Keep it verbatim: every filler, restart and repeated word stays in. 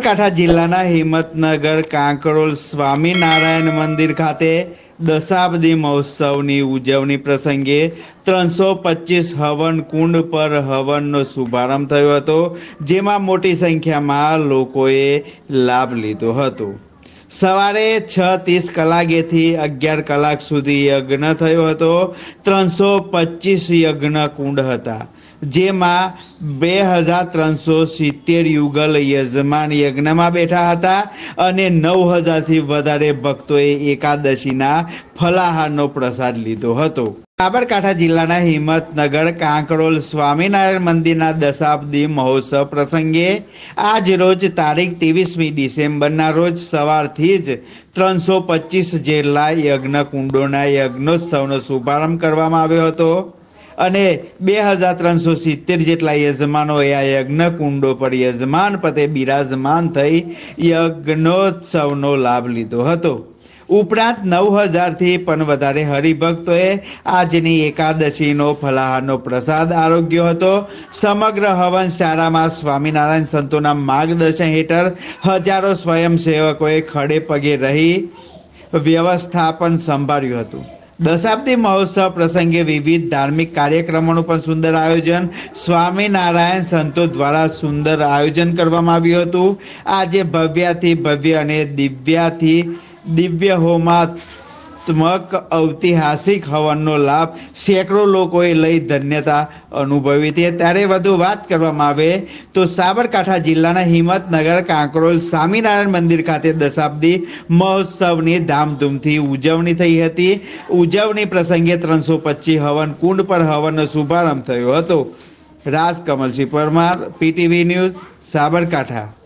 સાબરકાંઠા જિલ્લાના હિંમતનગર કાંકરોલ સ્વામિનારાયણ મંદિર ખાતે દશાબ્દી મહોત્સવની ઉજવણી પ્રસંગે ત્રણસો પચીસ હવન કુંડ પર હવનનો શુભારંભ થયો હતો, જેમાં મોટી સંખ્યામાં લોકોએ લાભ લીધો હતો। સવારે છ ત્રીસ કલાકેથી અગિયાર કલાક સુધી યજ્ઞ થયો હતો। ત્રણસો પચીસ યજ્ઞ કુંડ હતા, જેમાં બે હજાર ત્રણસો સિત્તેર યુગલ યજમાન યજ્ઞમાં બેઠા હતા અને નવ હજારથી વધારે ભક્તોએ એકાદશીના ફલાહારનો પ્રસાદ લીધો હતો। સાબરકાંઠા જિલ્લાના હિંમતનગર કાંકરોલ સ્વામિનારાયણ મંદિરના દશાબ્દી મહોત્સવ પ્રસંગે આજ રોજ તારીખ ત્રેવીસમી ડિસેમ્બરના રોજ સવારથી જ ત્રણસો પચીસ જેટલા યજ્ઞ કુંડોના યજ્ઞોત્સવનો શુભારંભ કરવામાં આવ્યો હતો અને બે હજાર ત્રણસો સિત્તેર જેટલા યજમાનોએ આ યજ્ઞ કુંડો પર યજમાન પદે બિરાજમાન થઈ યજ્ઞોત્સવનો લાભ લીધો હતો। ઉપરાંત નવ હજારથી પણ વધારે હરિભક્તોએ આજની એકાદશીનો ફલાહારનો પ્રસાદ આરોગ્યો હતો। સમગ્ર હવન શાળામાં સ્વામિનારાયણ સંતોના માર્ગદર્શન હેઠળ હજારો સ્વયંસેવકોએ ખડે પગે રહી વ્યવસ્થાપન સંભાળ્યું હતું। દશાબ્દી મહોત્સવ પ્રસંગે વિવિધ ધાર્મિક કાર્યક્રમોનું પણ સુંદર આયોજન સ્વામિનારાયણ સંતો દ્વારા સુંદર આયોજન કરવામાં આવ્યું હતું। આજે ભવ્યાથી ભવ્ય અને દિવ્યાથી દિવ્ય હોમાત્મક ઐતિહાસિક હવનનો લાભ સેંકડો લોકોએ લઈ ધન્યતા અનુભવી હતી। ત્યારે વધુ વાત કરવામાં આવે તો સાબરકાંઠા જિલ્લાના હિંમતનગર કાંકરોલ સ્વામિનારાયણ મંદિર ખાતે દશાબ્દી મહોત્સવની ધામધૂમથી ઉજવણી થઈ હતી। ઉજવણી પ્રસંગે ત્રણસો પચીસ હવન કુંડ પર હવનનો શુભારંભ થયો હતો। Rajkamalsinh Parmar, PTV news, Sabarkantha.